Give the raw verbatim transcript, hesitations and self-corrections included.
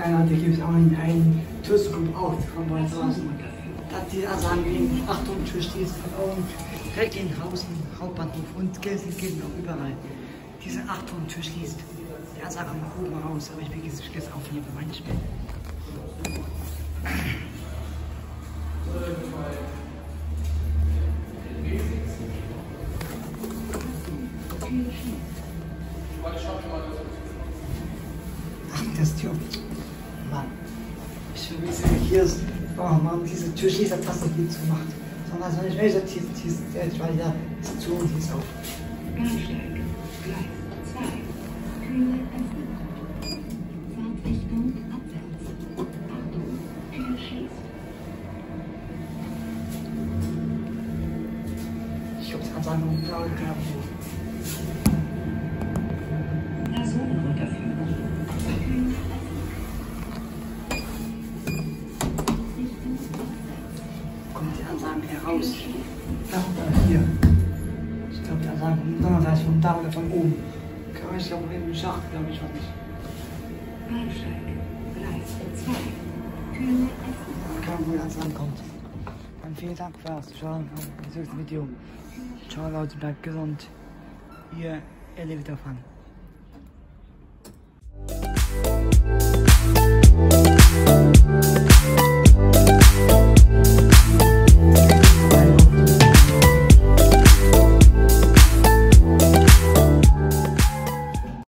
Ja, da gibt es auch einen, einen TÜV-Group auch von Weißhausen. Da hat die Ansagen gegen Achtung, Tür schließt und Recklinghausen, Hauptbahnhof und Gelsenkirchen auch überall. Diese Achtung, Tür schließt. Die Ansage kommt oben raus, aber ich will jetzt aufnehmen für mein Spiel. Ach, das Tür. Mann. Ich will wissen, hier ist. Oh Mann, diese Türschließertaste viel zu macht. Sondern also nicht welche Tief, tief, weil da ist zu und die ist auf. Bahnsteig, Gleis zwei, Türe öffnen. Fahrtrichtung abwärts. Achtung, Tür schließt. Ich glaube, es kann sagen, wo wir gerade Personenunterführung. kommt die Ansagen heraus. Da oder hier. Ich glaube, die Ansagen kommen donnerstags von da oder von oben. Ich glaube, im Schacht, glaube ich, was nicht. Bahnsteig, Gleis zwei, Türe öffnen. Kann man, wo die Ansagen kommt. Dann vielen Dank fürs Zuschauen. Bis zum nächsten Video. Ciao Leute, bleibt gesund. Ihr erlebt davon.